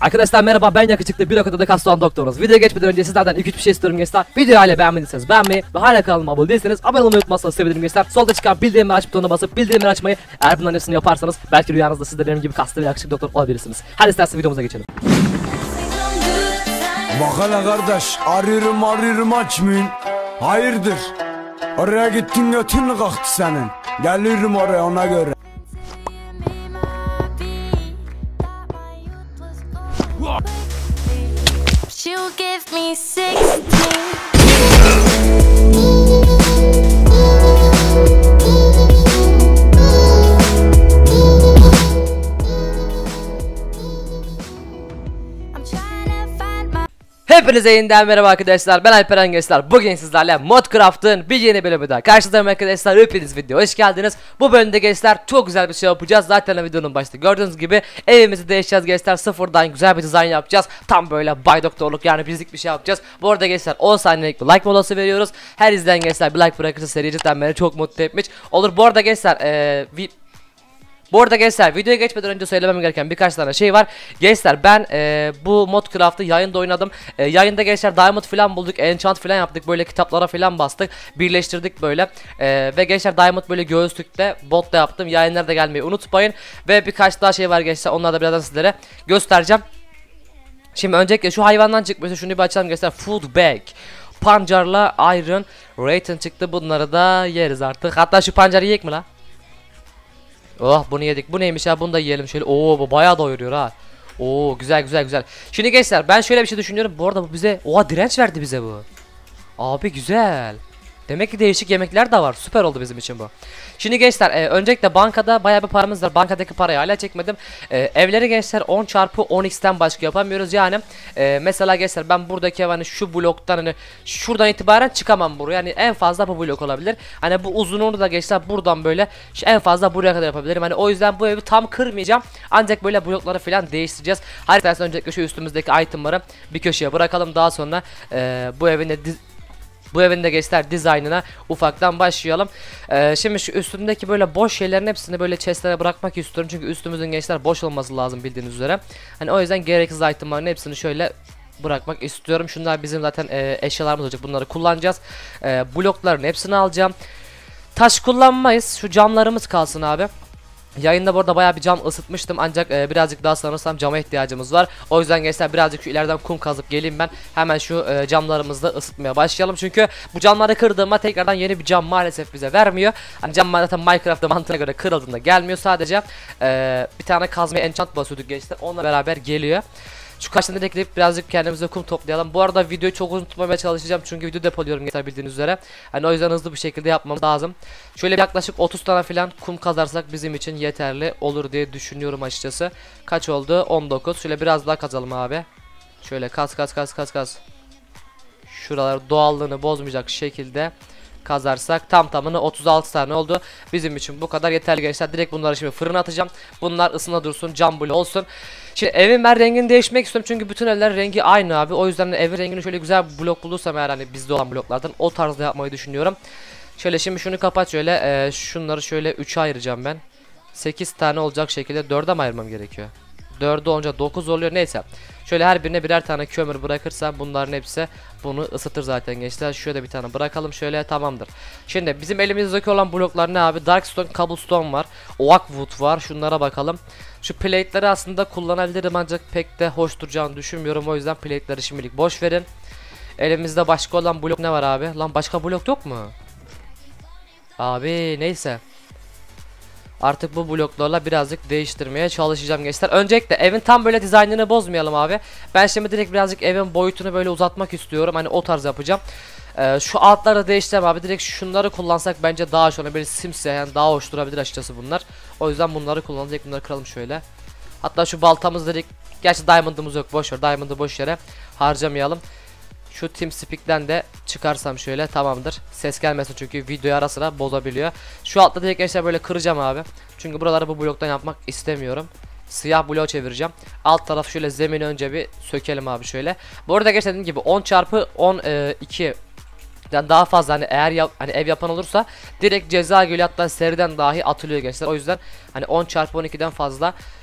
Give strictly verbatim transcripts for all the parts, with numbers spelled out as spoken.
Arkadaşlar merhaba, ben yakışıklı bir okuda kas olan doktorunuz. Videoya geçmeden önce sizlerden iki üç bir şey istiyorum gençler. Videoyu hala beğenmediyseniz beğenmeyi ve hala kanalıma abone değilseniz abone olmayı unutmazsanız sevinirim gençler. Solda çıkan bildirimleri aç butonuna basıp bildirimleri açmayı, eğer bunların hepsini yaparsanız belki rüyanızda siz de benim gibi kaslı ve yakışıklı doktor olabilirsiniz. Hadi isterseniz videomuza geçelim. Bak hele kardeş, arıyorum arıyorum açmayın. Hayırdır? Oraya gittin götün mü kalktı senin? Geliyorum oraya ona göre. She'll give me sixteen. Hepinize yeniden merhaba arkadaşlar, ben Alperen gençler. Bugün sizlerle Modcraft'ın bir yeni bölümü daha karşınızdayım arkadaşlar. Hepiniz video hoş geldiniz. Bu bölümde gençler çok güzel bir şey yapacağız. Zaten videonun başta gördüğünüz gibi evimizi değişeceğiz gençler. Sıfırdan güzel bir dizayn yapacağız. Tam böyle bay doktorluk, yani bizlik bir şey yapacağız. Bu arada gençler on saniyelik bir like molası veriyoruz. Her izleyen gençler bir like bırakırsa seri cidden beni çok mutlu etmiş olur. Bu arada gençler eee Bu arada gençler, videoya geçmeden önce söylemem gereken birkaç tane şey var. Gençler ben e, bu Modcraft'ı yayında oynadım. E, yayında gençler Diamond falan bulduk, Enchant falan yaptık, böyle kitaplara falan bastık, birleştirdik böyle. E, ve gençler Diamond böyle göğüslükte, botla yaptım. Yayınlara da gelmeyi unutmayın. Ve birkaç daha şey var gençler, onları da birazdan sizlere göstereceğim. Şimdi öncelikle şu hayvandan çıkmıştı, şunu bir açalım gençler. Food bag, pancarla iron raten çıktı, bunları da yeriz artık. Hatta şu pancarı yiyek mi la? Oh, bunu yedik. Bu neymiş ya? Bunu da yiyelim şöyle. Oo, bu bayağı doyuruyor ha. Oo, güzel güzel güzel. Şimdi gençler ben şöyle bir şey düşünüyorum. Bu arada bu bize oha direnç verdi bize bu. Abi güzel. Demek ki değişik yemekler de var. Süper oldu bizim için bu. Şimdi gençler e, öncelikle bankada bayağı bir paramız var. Bankadaki parayı hala çekmedim. E, evleri gençler on çarpı on x'ten başka yapamıyoruz. Yani e, mesela gençler ben buradaki ev hani şu bloktan hani şuradan itibaren çıkamam buraya. Yani en fazla bu blok olabilir. Hani bu uzunluğunu da gençler buradan böyle en fazla buraya kadar yapabilirim. Hani o yüzden bu evi tam kırmayacağım. Ancak böyle blokları falan değiştireceğiz. Hayır, istersen öncelikle şu üstümüzdeki itemları bir köşeye bırakalım. Daha sonra e, bu evin de Bu evin de gençler dizaynına ufaktan başlayalım. Ee, şimdi şu üstündeki böyle boş şeylerin hepsini böyle chestlere bırakmak istiyorum. Çünkü üstümüzün gençler boş olması lazım bildiğiniz üzere. Hani o yüzden gereksiz itemların hepsini şöyle bırakmak istiyorum. Şunlar bizim zaten e, eşyalarımız olacak. Bunları kullanacağız. E, blokların hepsini alacağım. Taş kullanmayız. Şu camlarımız kalsın abi. Yayında burada bayağı bir cam ısıtmıştım, ancak e, birazcık daha sanırsam cama ihtiyacımız var. O yüzden gençler birazcık şu ileriden kum kazıp geleyim ben. Hemen şu e, camlarımızda ısıtmaya başlayalım. Çünkü bu camları kırdığımda tekrardan yeni bir cam maalesef bize vermiyor. Hani cam zaten Minecraft'ta mantığına göre kırıldığında gelmiyor. Sadece e, bir tane kazmaya enchant basıyorduk gençler. Onunla beraber geliyor. Şu karşıdan ekleyip birazcık kendimize kum toplayalım. Bu arada videoyu çok uzun tutmamaya çalışacağım çünkü video depoluyorum gençler bildiğiniz üzere. Hani o yüzden hızlı bir şekilde yapmamız lazım. Şöyle yaklaşık otuz tane falan kum kazarsak bizim için yeterli olur diye düşünüyorum açıkçası. Kaç oldu? on dokuz. Şöyle biraz daha kazalım abi. Şöyle kaz kaz kaz kaz kaz. Şuraları doğallığını bozmayacak şekilde kazarsak tam tamına otuz altı tane oldu. Bizim için bu kadar yeterli gençler. Direkt bunları şimdi fırına atacağım. Bunlar ısına dursun, cam bloğu olsun. Şimdi evin ben rengini değişmek istiyorum çünkü bütün evler rengi aynı abi. O yüzden evin rengini şöyle güzel bir blok bulursam eğer, hani bizde olan bloklardan o tarzda yapmayı düşünüyorum. Şöyle şimdi şunu kapat şöyle. E, şunları şöyle üçe ayıracağım ben. sekiz tane olacak şekilde dörde mi ayırmam gerekiyor? dörde olunca dokuz oluyor, neyse. Şöyle her birine birer tane kömür bırakırsam bunların hepsi bunu ısıtır zaten gençler. Şöyle bir tane bırakalım şöyle, tamamdır. Şimdi bizim elimizdeki olan bloklar ne abi? Darkstone, cobblestone var, oak wood var, şunlara bakalım. Şu plate'leri aslında kullanabilirim ancak pek de hoş duracağını düşünmüyorum. O yüzden plate'leri şimdilik boş verin. Elimizde başka olan blok ne var abi? Lan başka blok yok mu? Abi neyse. Artık bu bloklarla birazcık değiştirmeye çalışacağım gençler. Öncelikle evin tam böyle dizaynını bozmayalım abi. Ben şimdi direkt birazcık evin boyutunu böyle uzatmak istiyorum. Hani o tarz yapacağım. Ee, şu altları değiştireceğim abi. Direkt şunları kullansak bence daha şöyle böyle simsiyah, yani daha hoş durabilir açıkçası bunlar. O yüzden bunları kullanacağız. Direkt bunları kıralım şöyle. Hatta şu baltamız direkt, gerçi diamond'ımız yok, boş ver. Diamond'ı boş yere harcamayalım. Şu TeamSpeak'ten de çıkarsam şöyle, tamamdır. Ses gelmesin çünkü videoyu ara sıra bozabiliyor. Şu altta direkt gençler böyle kıracağım abi. Çünkü buraları bu bloktan yapmak istemiyorum. Siyah bloğu çevireceğim. Alt taraf şöyle, zemini önce bir sökelim abi şöyle. Bu arada gençler dediğim gibi on çarpı on iki yani daha fazla, hani eğer yap, hani ev yapan olursa direkt ceza geliyor, hatta seriden dahi atılıyor gençler. O yüzden hani on çarpı on ikiden fazla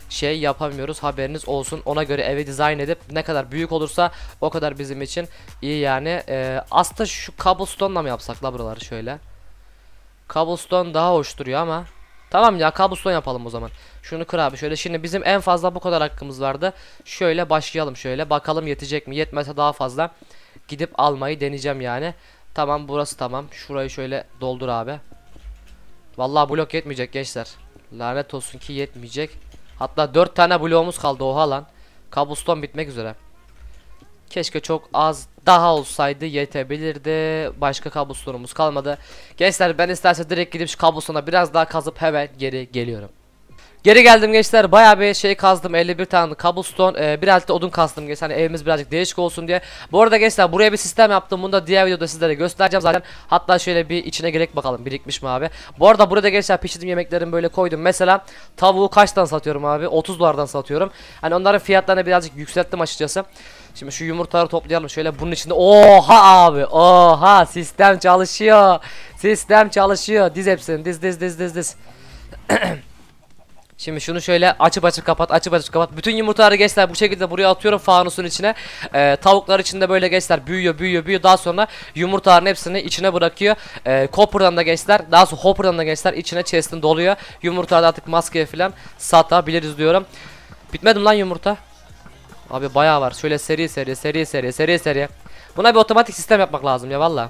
şey yapamıyoruz, haberiniz olsun. Ona göre evi dizayn edip ne kadar büyük olursa o kadar bizim için iyi yani. Ee, aslında şu cobblestone'la mı yapsak la buraları şöyle. Cobblestone daha hoş duruyor ama tamam ya, cobblestone yapalım o zaman. Şunu kır abi şöyle. Şimdi bizim en fazla bu kadar hakkımız vardı. Şöyle başlayalım şöyle. Bakalım yetecek mi? Yetmezse daha fazla gidip almayı deneyeceğim yani. Tamam, burası tamam. Şurayı şöyle doldur abi. Vallahi blok yetmeyecek gençler. Lanet olsun ki yetmeyecek. Hatta dört tane bloğumuz kaldı, oha lan. Cobblestone bitmek üzere. Keşke çok az daha olsaydı yetebilirdi. Başka cobblestone'umuz kalmadı. Gençler ben isterse direkt gidip şu cobblestone'a biraz daha kazıp hemen geri geliyorum. Geri geldim gençler, bayağı bir şey kazdım, elli bir tane cobblestone, ee, birazcık da odun kastım gençler, hani evimiz birazcık değişik olsun diye. Bu arada gençler buraya bir sistem yaptım, bunu da diğer videoda sizlere göstereceğim zaten. Hatta şöyle bir içine gerek bakalım birikmiş mi abi. Bu arada burada gençler pişirdiğim yemeklerimi böyle koydum. Mesela tavuğu kaçtan satıyorum abi? otuz dolardan satıyorum. Hani onların fiyatlarını birazcık yükselttim açıkçası. Şimdi şu yumurtaları toplayalım şöyle bunun içinde. Oha abi, oha, sistem çalışıyor. Sistem çalışıyor. Diz hepsini, diz diz diz diz diz. Şimdi şunu şöyle açıp açıp kapat, açıp açıp kapat. Bütün yumurtaları gençler bu şekilde buraya atıyorum fanusun içine. Ee, tavuklar içinde böyle gençler büyüyor büyüyor büyüyor. Daha sonra yumurtaların hepsini içine bırakıyor. Ee, Copper'dan da gençler, daha sonra Hopper'dan da gençler içine chest'in doluyor. Yumurtaları artık maskeye falan satabiliriz diyorum. Bitmedi lan yumurta. Abi bayağı var. Şöyle seri seri seri seri seri seri. Buna bir otomatik sistem yapmak lazım ya valla.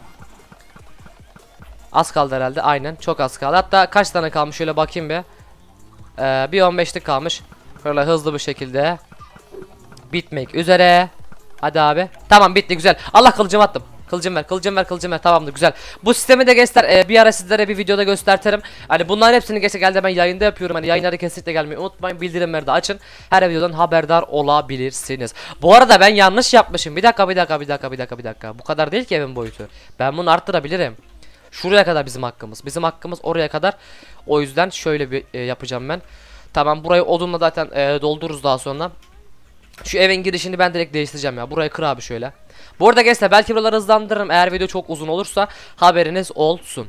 Az kaldı herhalde, aynen çok az kaldı. Hatta kaç tane kalmış şöyle bakayım bir. Ee, bir on beşlik kalmış. Böyle hızlı bir şekilde bitmek üzere. Hadi abi. Tamam bitti, güzel. Allah, kılıcımı attım. Kılıcım ver, kılıcım ver, kılıcım ver. Tamamdır, güzel. Bu sistemi de gençler e, bir ara sizlere bir videoda göstertirim. Hani bunların hepsini gençler geldi ben yayında yapıyorum. Hani yayınları kesinlikle gelmeyi unutmayın. Bildirimleri de açın. Her videodan haberdar olabilirsiniz. Bu arada ben yanlış yapmışım. Bir dakika, bir dakika, bir dakika, bir dakika, bir dakika. Bu kadar değil ki evin boyutu. Ben bunu arttırabilirim. Şuraya kadar bizim hakkımız. Bizim hakkımız oraya kadar. O yüzden şöyle bir e, yapacağım ben. Tamam, burayı odunla zaten e, doldururuz daha sonra. Şu evin girişini ben direkt değiştireceğim ya. Burayı kır abi şöyle. Bu arada gençler belki buraları hızlandırırım. Eğer video çok uzun olursa haberiniz olsun.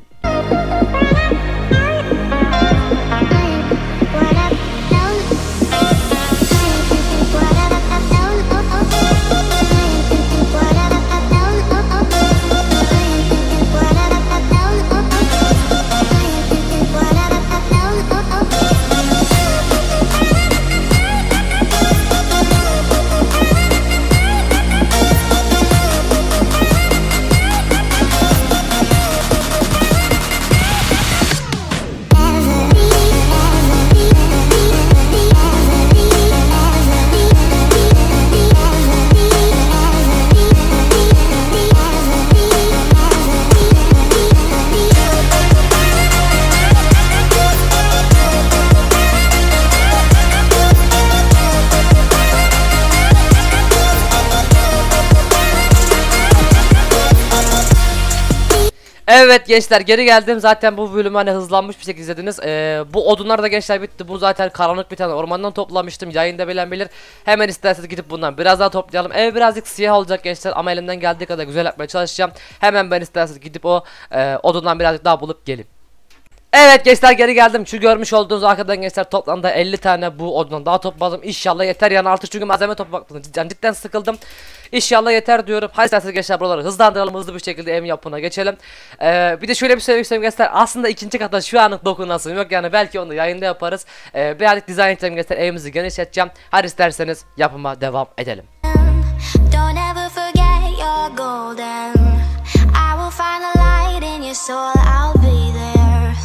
Evet gençler, geri geldim. Zaten bu bölümü hani hızlanmış bir şekilde izlediniz. Ee, bu odunlar da gençler bitti. Bunu zaten karanlık bir tane ormandan toplamıştım. Yayında bilen bilir. Hemen isterseniz gidip bundan biraz daha toplayalım. Ev birazcık siyah olacak gençler ama elimden geldiği kadar güzel yapmaya çalışacağım. Hemen ben isterseniz gidip o e, odundan birazcık daha bulup gelin. Evet gençler, geri geldim. Şu görmüş olduğunuz arkadan gençler toplamda elli tane bu odundan daha topladım. İnşallah yeter yani, artık çünkü malzeme toplamaktan cidden, cidden sıkıldım. İnşallah yeter diyorum. Hadi isterseniz gençler buraları hızlandıralım, hızlı bir şekilde ev yapımına geçelim. Ee, bir de şöyle bir şey söyleyeyim gençler. Aslında ikinci kata şu anlık dokunasım yok yani, belki onu yayında yaparız. Ee, birazcık dizayn edeceğim gençler, evimizi genişleteceğim. Hadi isterseniz yapıma devam edelim. Don't ever forget you're golden. I will find the light in your soul. I'll be there.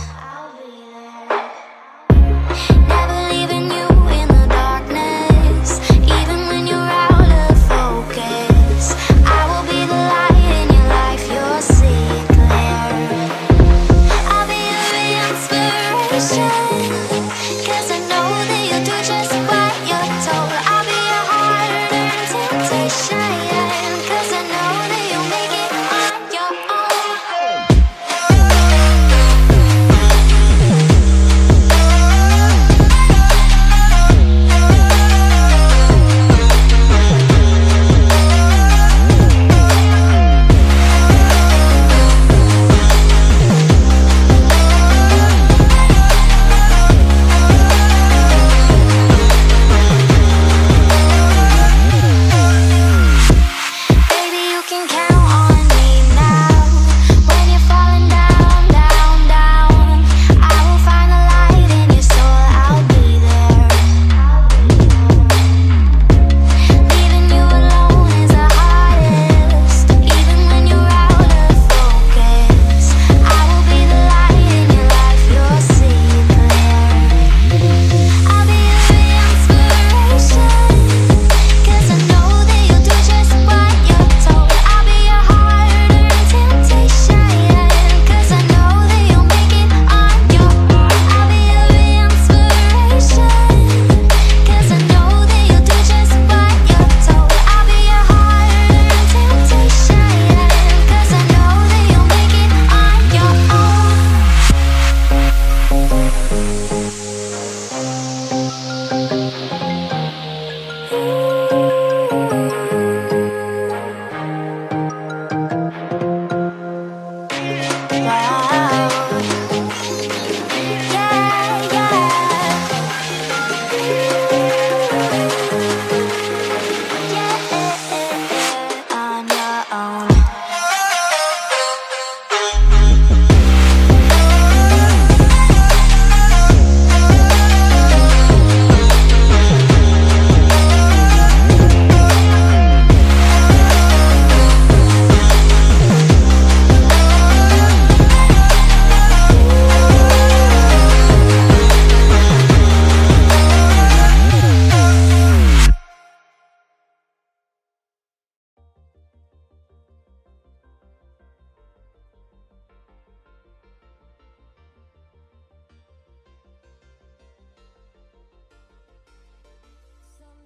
Never leaving you in the darkness, even when you're out of focus. I will be the light in your life. You'll see it clear. I'll be your inspiration, 'cause I know that you'll do just what you're told. I'll be your heart and temptation, 'cause I know that you'll make it on your own.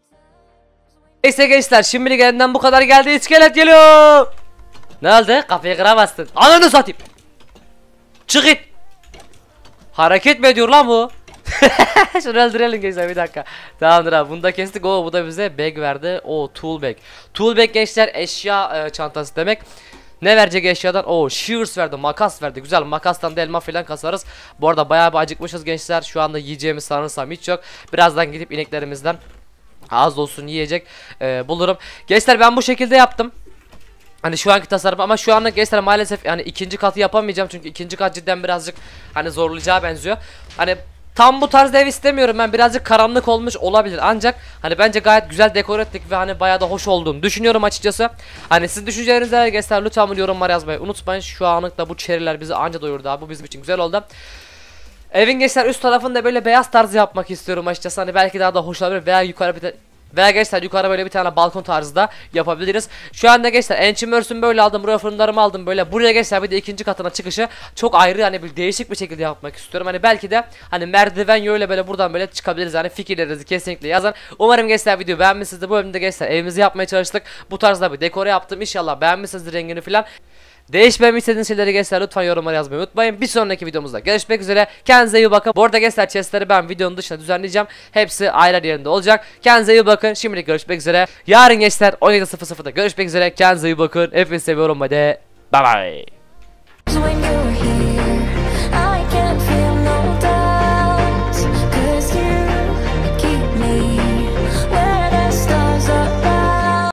Neyse gençler, şimdilik elinden bu kadar geldi. İskelet geliyor. Ne oldu? Kafayı kıramazsın. Ananı satayım. Çık it. Hareket mi ediyor lan bu? Şunu öldürelim gençler, bir dakika. Tamamdır abi, bunu da kestik. O bu da bize bag verdi. O tool bag. Tool bag gençler eşya e, çantası demek. Ne verecek eşyadan? O shears verdi, makas verdi. Güzel, makastan da elma falan kasarız. Bu arada bayağı bir acıkmışız gençler. Şu anda yiyeceğimiz sanırsam hiç yok. Birazdan gidip ineklerimizden az olsun yiyecek e, bulurum. Gençler ben bu şekilde yaptım. Hani şu anki tasarım, ama şu anda gençler maalesef yani ikinci katı yapamayacağım çünkü ikinci kat cidden birazcık hani zorlayacağı benziyor. Hani tam bu tarz ev istemiyorum ben, birazcık karanlık olmuş olabilir ancak hani bence gayet güzel dekor ettik ve hani bayağı da hoş olduğunu düşünüyorum açıkçası. Hani sizin düşüncelerinizi neler gençler, lütfen bunu yorumlara yazmayı unutmayın. Şu anlıkta bu çeriler bizi anca doyurdu abi, bu bizim için güzel oldu. Evin gençler üst tarafında böyle beyaz tarzı yapmak istiyorum açıkçası, hani belki daha da hoş olabilir veya yukarı bir de veya gençler yukarı böyle bir tane balkon tarzı da yapabiliriz. Şu anda gençler enchimörs'ümü böyle aldım, buraya fırınlarımı aldım böyle. Buraya gençler bir de ikinci katına çıkışı çok ayrı, hani bir değişik bir şekilde yapmak istiyorum. Hani belki de hani merdiven yöyle böyle buradan böyle çıkabiliriz. Hani fikirlerinizi kesinlikle yazın. Umarım gençler video beğenmişsinizdir. Bu bölümde gençler evimizi yapmaya çalıştık. Bu tarzda bir dekore yaptım. İnşallah beğenmişsinizdir rengini falan. Değişmemi istediğiniz şeyleri gençler lütfen yorumlara yazmayı unutmayın. Bir sonraki videomuzda görüşmek üzere. Kendinize iyi bakın. Bu arada gençler chestleri ben videonun dışında düzenleyeceğim. Hepsi ayrı yerinde olacak. Kendinize iyi bakın. Şimdilik görüşmek üzere. Yarın gençler on yedi sıfır sıfırda görüşmek üzere. Kendinize iyi bakın. Hepinizi seviyorum. Hadi. Bye bye.